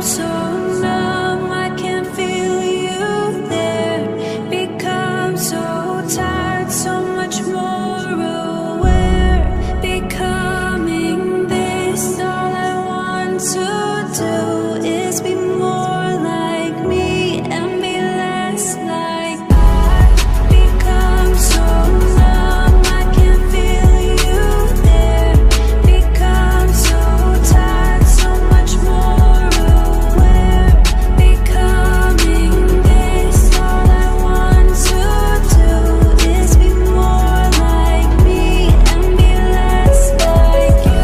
so numb, I can't feel you there. Become so tired, so much more aware. Becoming this, all I want to do is be more like me and be less like I. Become so numb, I can't feel you there. Become so tired, so much more aware. Becoming this, all I want to do is be more like me and be less like you.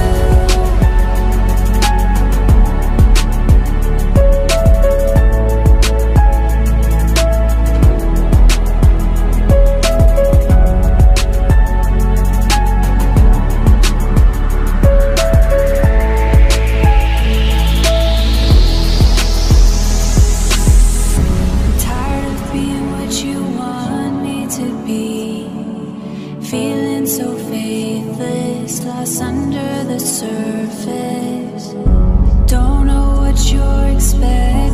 I'm tired of being what you want me to be. Feeling so faithless, lost under the surface. Don't know what you're expecting.